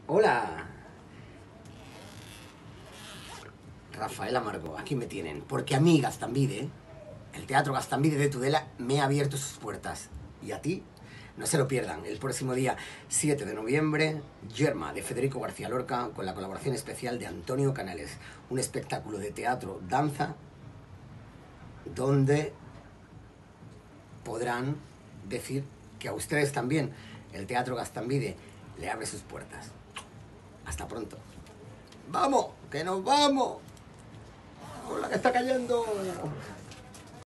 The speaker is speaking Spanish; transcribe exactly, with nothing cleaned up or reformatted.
Hola, Rafael Amargo, aquí me tienen. Porque a mí, Gastambide, el Teatro Gastambide de Tudela, me ha abierto sus puertas. Y a ti, no se lo pierdan. El próximo día siete de noviembre, Yerma, de Federico García Lorca, con la colaboración especial de Antonio Canales. Un espectáculo de teatro, danza, donde podrán decir que a ustedes también el Teatro Gastambide le abre sus puertas. Hasta pronto. ¡Vamos! ¡Que nos vamos! ¡Con la que está cayendo!